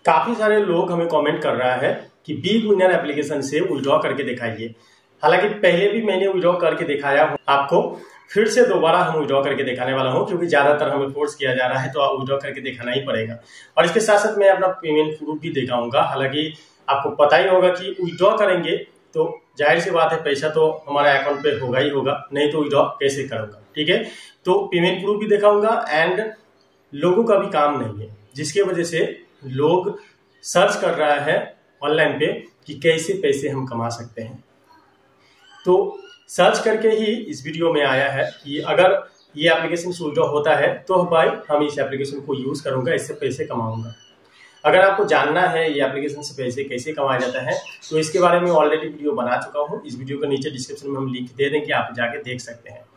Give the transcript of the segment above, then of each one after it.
काफी सारे लोग हमें कमेंट कर रहा है कि बिग विनर एप्लीकेशन से विड्रॉ करके दिखाइए। हालांकि पहले भी मैंने विड्रॉ करके दिखाया हूं आपको, फिर से दोबारा हम विड्रॉ करके दिखाने वाला हूं क्योंकि ज्यादातर हमें फोर्स किया जा रहा है तो विड्रॉ करके दिखाना ही पड़ेगा। और इसके साथ साथ मैं अपना पेमेंट प्रूफ भी दिखाऊंगा। हालांकि आपको पता ही होगा कि विड्रॉ करेंगे तो जाहिर सी बात है पैसा तो हमारे अकाउंट पे होगा ही होगा, नहीं तो विड्रॉ कैसे करूंगा। ठीक है, तो पेमेंट प्रूफ भी दिखाऊंगा एंड लोगों का भी काम नहीं है जिसकी वजह से लोग सर्च कर रहा है ऑनलाइन पे कि कैसे पैसे हम कमा सकते हैं। तो सर्च करके ही इस वीडियो में आया है कि अगर ये एप्लीकेशन से विड्रॉ होता है तो भाई हम इस एप्लीकेशन को यूज करूंगा, इससे पैसे कमाऊंगा। अगर आपको जानना है ये एप्लीकेशन से पैसे कैसे कमाया जाता है तो इसके बारे में ऑलरेडी वीडियो बना चुका हूँ। इस वीडियो के नीचे डिस्क्रिप्शन में हम लिंक दे देंगे, आप जाके देख सकते हैं।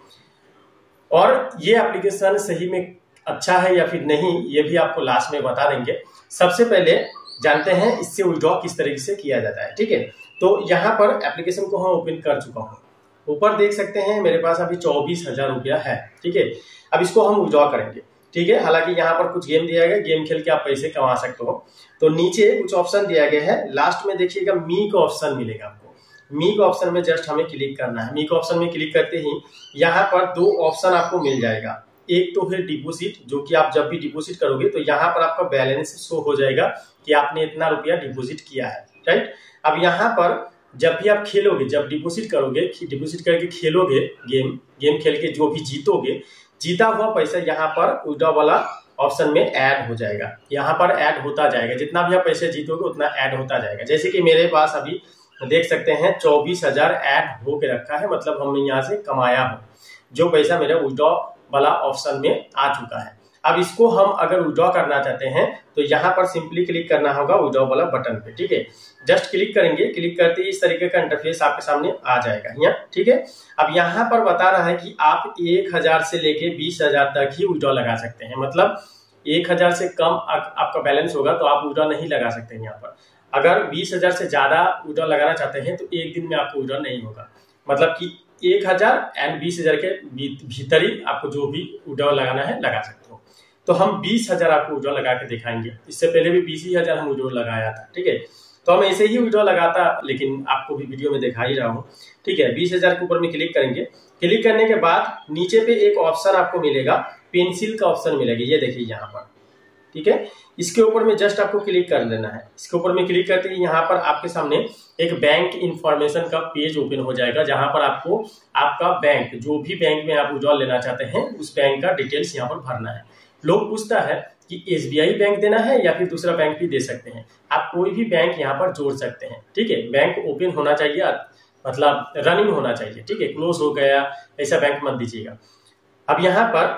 और ये एप्लीकेशन सही में अच्छा है या फिर नहीं ये भी आपको लास्ट में बता देंगे। सबसे पहले जानते हैं इससे विड्रॉ किस तरीके से किया जाता है। ठीक है, तो यहाँ पर एप्लीकेशन को हम ओपन कर चुका हूँ। ऊपर देख सकते हैं मेरे पास अभी 24,000 रुपया है। ठीक है, अब इसको हम विड्रॉ करेंगे। ठीक है, हालांकि यहाँ पर कुछ गेम दिया गया, गेम खेल के आप पैसे कमा सकते हो। तो नीचे कुछ ऑप्शन दिया गया है, लास्ट में देखिएगा मी का ऑप्शन मिलेगा आपको। मी का ऑप्शन में जस्ट हमें क्लिक करना है। मी का ऑप्शन में क्लिक करते ही यहाँ पर दो ऑप्शन आपको मिल जाएगा। एक तो है डिपोजिट, जो कि आप जब भी डिपोजिट करोगे तो यहाँ पर आपका बैलेंस शो हो जाएगा कि आपने इतना रुपया डिपोजिट किया है। राइट, अब यहाँ पर जब भी आप खेलोगे, जब डिपोजिट करोगे, डिपोजिट करके खेलोगे गेम खेल के जो भी जीतोगे, जीता हुआ पैसा यहाँ पर विड्रॉ वाला ऑप्शन में ऐड हो जाएगा। यहाँ पर ऐड होता जाएगा, जितना भी आप पैसे जीतोगे उतना ऐड होता जाएगा। जैसे कि मेरे पास अभी देख सकते हैं 24,000 ऐड होके रखा है, मतलब हमने यहाँ से कमाया हो जो पैसा मेरे विड्रॉ वाला ऑप्शन में आ चुका है। अब इसको हम अगर विड्रॉ करना चाहते हैं तो यहाँ पर सिंपली क्लिक करना होगा विड्रॉ वाला बटन पे। ठीक है, जस्ट क्लिक करेंगे, क्लिक करते ही इस तरीके का इंटरफेस आपके सामने आ जाएगा यहाँ। ठीक है, अब यहाँ पर बता रहा है कि आप 1,000 से लेके 20,000 तक ही विड्रॉ लगा सकते हैं। मतलब 1,000 से कम आपका बैलेंस होगा तो आप विड्रॉ नहीं लगा सकते हैं यहाँ पर। अगर 20,000 से ज्यादा विड्रॉ लगाना चाहते हैं तो एक दिन में आपको विड्रॉ नहीं होगा। मतलब कि 1,000 एंड 20,000 के भीतर ही आपको जो भी विड्रॉ लगाना है लगा सकते हो। तो हम 20,000 आपको विड्रॉ लगा के दिखाएंगे। इससे पहले भी 20,000 हम विड्रॉ लगाया था। ठीक है, तो हम ऐसे ही विड्रॉ लगाता, लेकिन आपको भी वीडियो में दिखा ही रहा हूँ। ठीक है, 20,000 के ऊपर में क्लिक करेंगे। क्लिक करने के बाद नीचे पे एक ऑप्शन आपको मिलेगा, पेंसिल का ऑप्शन मिलेगा, ये देखिए यहाँ पर। ठीक है, इसके ऊपर में जस्ट आपको क्लिक कर लेना है। इसके ऊपर में क्लिक करते ही यहाँ पर आपके सामने एक बैंक इंफॉर्मेशन का पेज ओपन हो जाएगा, जहां पर आपको आपका बैंक, जो भी बैंक में आप विड्रॉ लेना चाहते हैं उस बैंक का डिटेल्स यहाँ पर भरना है। लोग पूछता है कि SBI बैंक देना है या फिर दूसरा बैंक भी दे सकते हैं। आप कोई भी बैंक यहाँ पर जोड़ सकते हैं। ठीक है, बैंक ओपन होना चाहिए, मतलब रनिंग होना चाहिए। ठीक है, क्लोज हो गया ऐसा बैंक मत दीजिएगा। अब यहाँ पर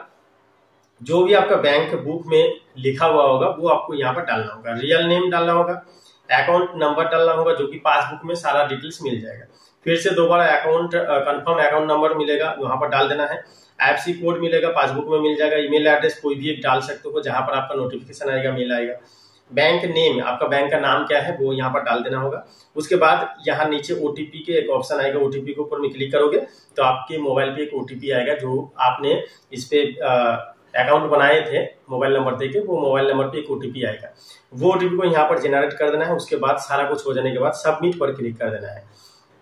जो भी आपका बैंक बुक में लिखा हुआ होगा वो आपको यहाँ पर डालना होगा। रियल नेम डालना होगा, अकाउंट नंबर डालना होगा, जो कि पासबुक में सारा डिटेल्स मिल जाएगा। फिर से दोबारा कंफर्म अकाउंट नंबर मिलेगा, वहां पर डाल देना है। IFSC कोड मिलेगा, पासबुक में मिल जाएगा। ईमेल एड्रेस कोई भी एक डाल सकते हो जहां पर आपका नोटिफिकेशन आएगा, मेल आएगा। बैंक नेम, आपका बैंक का नाम क्या है वो यहाँ पर डाल देना होगा। उसके बाद यहाँ नीचे OTP के एक ऑप्शन आएगा, OTP के ऊपर में क्लिक करोगे तो आपके मोबाइल पे एक OTP आएगा, जो आपने इस पे अकाउंट बनाए थे मोबाइल नंबर देके, वो मोबाइल नंबर पे एक OTP आएगा। वो OTP को यहाँ पर जनरेट कर देना है। उसके बाद सारा कुछ हो जाने के बाद सबमिट पर क्लिक कर देना है।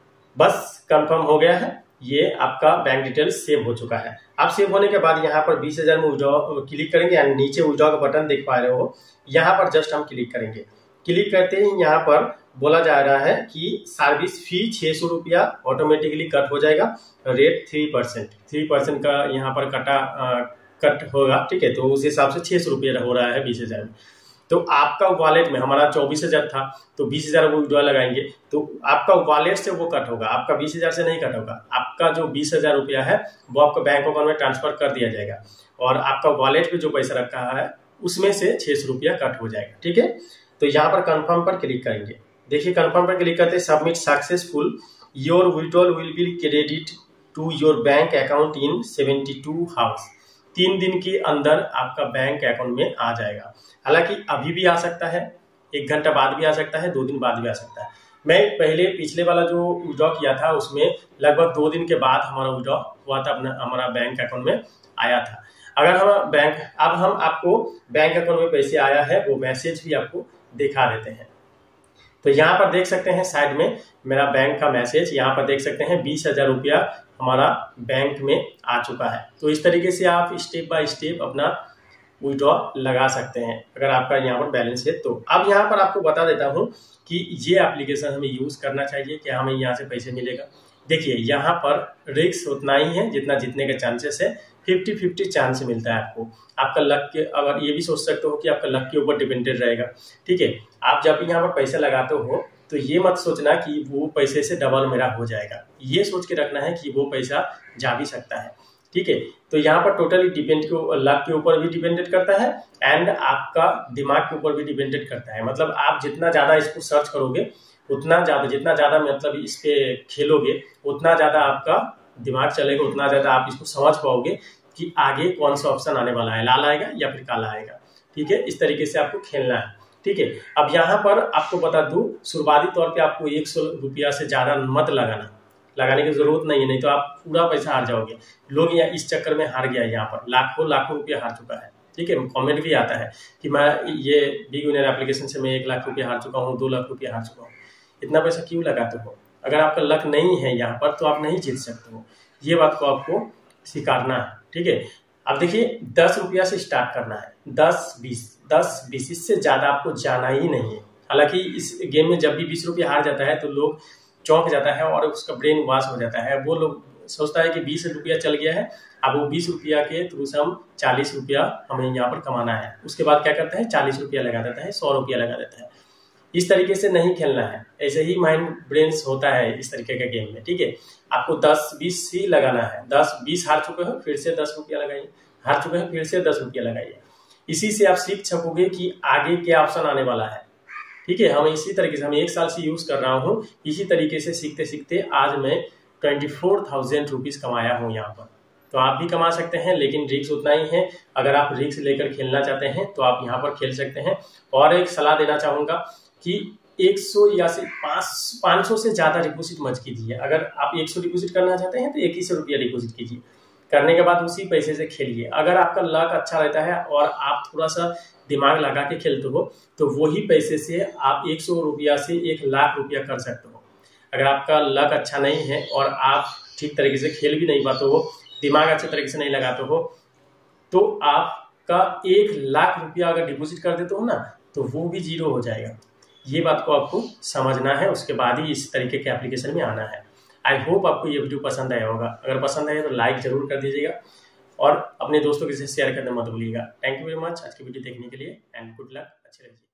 बस कंफर्म हो गया है, ये आपका बैंक डिटेल्स सेव हो चुका है। अब सेव होने के बाद यहाँ पर 20,000 में विड्रॉ क्लिक करेंगे एंड नीचे विड्रॉ का बटन देख पा रहे हो, यहाँ पर जस्ट हम क्लिक करेंगे। क्लिक करते ही यहाँ पर बोला जा रहा है कि सर्विस फी 600 रुपया ऑटोमेटिकली कट हो जाएगा। रेट 3% का यहाँ पर कट होगा। ठीक है, तो उस हिसाब से 600 रुपया हो रहा है 20,000 में। तो आपका वॉलेट में, हमारा 24,000 था तो 20,000 वो विड्रॉ लगाएंगे तो आपका वॉलेट से वो कट होगा, आपका 20,000 से नहीं कट होगा। आपका जो 20,000 रुपया है वो आपका बैंक अकाउंट में ट्रांसफर कर दिया जाएगा और आपका वॉलेट पे जो पैसा रखा है उसमें से 600 रुपया कट हो जाएगा। ठीक है, तो यहाँ पर कंफर्म पर क्लिक करेंगे। देखिए, कंफर्म पर क्लिक करते submit successful, your withdrawal will be credit to your bank account in 72 hours. 3 दिन के अंदर आपका बैंक अकाउंट में आ जाएगा। हालांकि अभी भी आ सकता है, 1 घंटा बाद भी आ सकता है, 2 दिन बाद भी आ सकता है। मैं पहले पिछले वाला जो विड्रॉ किया था उसमें लगभग 2 दिन के बाद हमारा विड्रॉ हुआ था, अपना हमारा बैंक अकाउंट में आया था। अगर हम अब हम आपको बैंक अकाउंट में पैसे आया है वो मैसेज भी आपको दिखा देते हैं। तो यहाँ पर देख सकते हैं साइड में मेरा बैंक का मैसेज, यहाँ पर देख सकते हैं 20,000 रुपया हमारा बैंक में आ चुका है। तो इस तरीके से आप स्टेप बाय स्टेप अपना विड्रॉ लगा सकते हैं अगर आपका यहाँ पर बैलेंस है तो। अब यहाँ पर आपको बता देता हूँ कि ये एप्लीकेशन हमें यूज करना चाहिए कि हमें यहाँ से पैसे मिलेगा। देखिए यहाँ पर रिस्क उतना ही है जितना जीतने के चांसेस है, 50-50 चांस मिलता है आपको। आपका लक के, अगर ये भी सोच सकते हो कि आपका लक के ऊपर डिपेंडेड रहेगा, ठीक है। आप जब यहाँ पर पैसे लगाते हो तो ये मत सोचना कि वो पैसे से डबल मेरा हो जाएगा, ये सोच के रखना है कि वो पैसा जा भी सकता है, ठीक है। तो यहाँ पर टोटली डिपेंड लक के ऊपर भी डिपेंडेड करता है एंड आपका दिमाग के ऊपर भी डिपेंडेड करता है। मतलब आप जितना ज़्यादा इसको सर्च करोगे उतना ज़्यादा, जितना ज़्यादा मतलब इस पे खेलोगे उतना ज़्यादा आपका दिमाग चलेगा, उतना ज़्यादा आप इसको समझ पाओगे कि आगे कौन सा ऑप्शन आने वाला है, लाल आएगा या फिर काला आएगा, ठीक है। इस तरीके से आपको खेलना है, ठीक है। अब यहाँ पर आपको बता दूं, शुरुआती तौर पे आपको 100 रुपया से ज़्यादा मत लगाने की जरूरत नहीं है, नहीं तो आप पूरा पैसा हार जाओगे। लोग यहाँ इस चक्कर में हार गया है, यहाँ पर लाखों रुपया हार चुका है, ठीक है। कमेंट भी आता है कि मैं ये बिग विनर एप्लीकेशन से मैं 1 लाख रुपया हार चुका हूँ, 2 लाख रुपया हार चुका हूँ। इतना पैसा क्यों लगाते हो? अगर आपका लक नहीं है यहाँ पर तो आप नहीं जीत सकते हो, ये बात को आपको स्वीकारना है, ठीक है। अब देखिए 10 रुपया से स्टार्ट करना है, 10-20 इससे ज़्यादा आपको जाना ही नहीं है। हालांकि इस गेम में जब भी 20 रुपया हार जाता है तो लोग चौंक जाता है और उसका ब्रेन वॉश हो जाता है। वो लोग सोचता है कि 20 रुपया चल गया है, अब वो 20 रुपया के थ्रू से हम 40 रुपया हमें यहाँ पर कमाना है। उसके बाद क्या करता है, 40 रुपया लगा देता है, 100 रुपया लगा देता है। इस तरीके से नहीं खेलना है, ऐसे ही माइंड ब्रेन्स होता है इस तरीके के गेम में, ठीक है। आपको 10-20 ही लगाना है। 10-20 हार चुके हो फिर से 10 रुपया लगाइए, हार चुके हैं फिर से 10 रुपया लगाइए। इसी से आप सीख सकोगे कि आगे क्या ऑप्शन आने वाला है, ठीक है। हम इसी तरीके से, हम 1 साल से यूज कर रहा हूँ, इसी तरीके से सीखते सीखते आज मैं 24,000 रुपीज कमाया हूँ यहाँ पर। तो आप भी कमा सकते हैं, लेकिन रिस्क उतना ही है। अगर आप रिस्क लेकर खेलना चाहते हैं तो आप यहाँ पर खेल सकते हैं। और एक सलाह देना चाहूंगा कि 100 या 500 से ज्यादा डिपॉजिट मत कीजिए। अगर आप 100 डिपॉजिट करना चाहते हैं तो 2100 रुपया डिपॉजिट कीजिए, करने के बाद उसी पैसे से खेलिए। अगर आपका लक अच्छा रहता है और आप थोड़ा सा दिमाग लगा के खेलते हो तो वही पैसे से आप 100 रुपया से 1 लाख रुपया कर सकते हो। अगर आपका लक अच्छा नहीं है और आप ठीक तरीके से खेल भी नहीं पाते हो, दिमाग अच्छे तरीके से नहीं लगाते हो, तो आपका 1 लाख रुपया अगर डिपॉजिट कर देते हो ना तो वो भी 0 हो जाएगा। ये बात को आपको समझना है, उसके बाद ही इस तरीके के एप्लीकेशन में आना है। आई होप आपको ये वीडियो पसंद आया होगा। अगर पसंद आया तो लाइक जरूर कर दीजिएगा और अपने दोस्तों के साथ शेयर करना मत भूलिएगा। थैंक यू वेरी मच आज की वीडियो देखने के लिए एंड गुड लक, अच्छे रहिए।